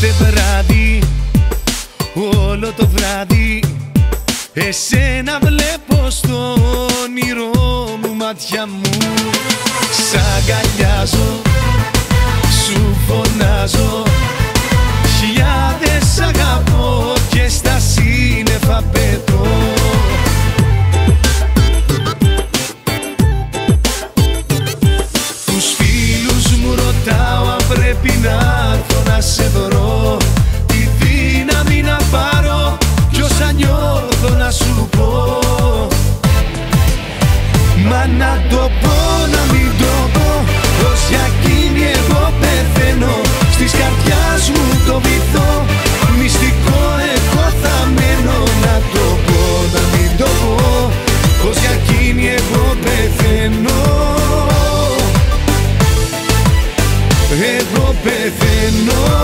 Κάθε βράδυ, όλο το βράδυ, εσένα βλέπω στο όνειρό μου μάτια μου. Σ' αγκαλιάζω, σου φωνάζω, χιλιάδες αγαπώ και στα σύννεφα πετώ. Τους φίλους μου ρωτάω αν πρέπει να έρθω να σε βρω, τη δύναμη να πάρω κι όσα νιώθω να σου πω. Μα να το πω, να μην το πω, πως για εκείνη εγώ πεθαίνω. Στις καρδιάς μου το βυθό, μυστικό εγώ θα μένω. Να το πω, να μην το πω, πως για εκείνη εγώ πεθαίνω. Εγώ πεθαίνω.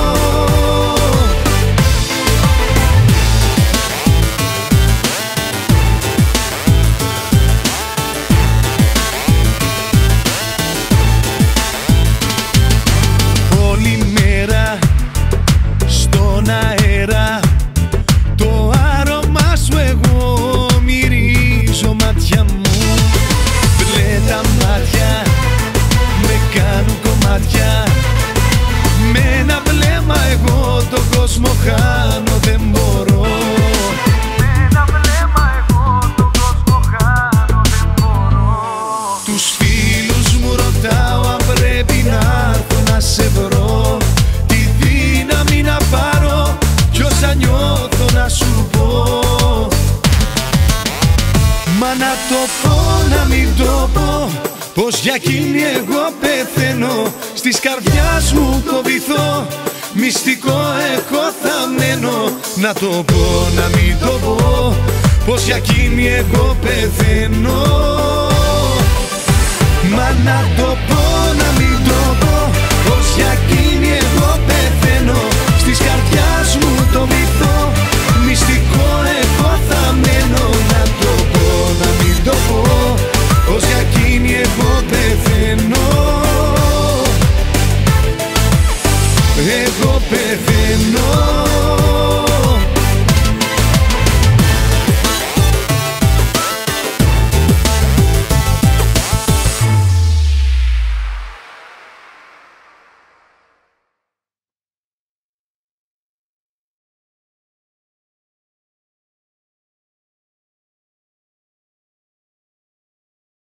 Όλη μέρα στον αέρα το άρωμά σου εγώ μυρίζω μάτια μου. Μπλε τα μάτια με κάνουν κομμάτια, με ένα βλέμμα εγώ τον κόσμο χάνω δεν μπορώ. Με ένα βλέμμα εγώ τον κόσμο χάνω δεν μπορώ. Τους φίλους μου ρωτάω αν πρέπει να έρθω να σε βρω, τη δύναμη να πάρω κι όσα νιώθω να σου πω. Μα να το πω, να μην το πω, πως για εκείνη εγώ πεθαίνω. Στις καρδιάς μου το βυθό, μυστικό εγώ θα μένω. Να το πω, να μην το πω, πως για εκείνη εγώ πεθαίνω. Μα να το πω, να μην το πω, πως για εκείνη εγώ πεθαίνω. Στις καρδιάς μου το βυθό, μυστικό εγώ θα μένω. Να το πω, να μην το πω, πως για εκείνη εγώ πεθαίνω. Εγώ πεθαίνω.